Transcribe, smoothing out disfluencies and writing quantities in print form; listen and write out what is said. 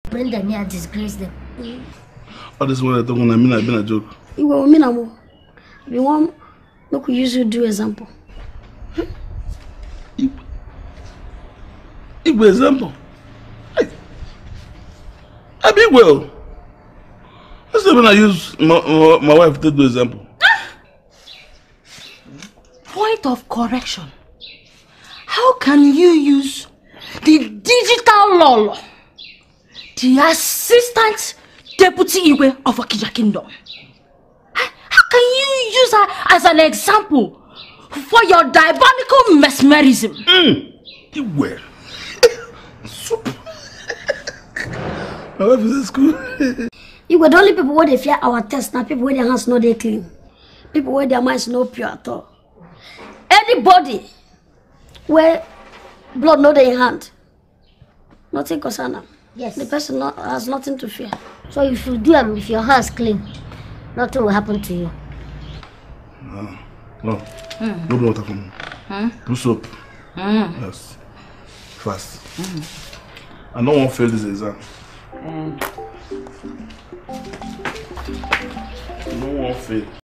bring them here, disgrace them. All this one I don't want to mean I've been a joke. You will mean a more. We want look we usually do example. Example. I be well. That's when I use my wife to do example. Point of correction. How can you use the digital Lolo, the assistant deputy Iwe of Okija Kingdom? How can you use her as an example for your diabolical mesmerism? Iwe. Soup. My wife is in school. You were the only people where they fear our test now, people where their hands not they clean. People where their minds not pure at all. Anybody where blood not in hand, nothing concern them. Yes. The person has nothing to fear. So if you do them with your hands clean, nothing will happen to you. No. No water for me. Do soap. Yes. Fast. I don't want to fail this exam. I don't want to fail.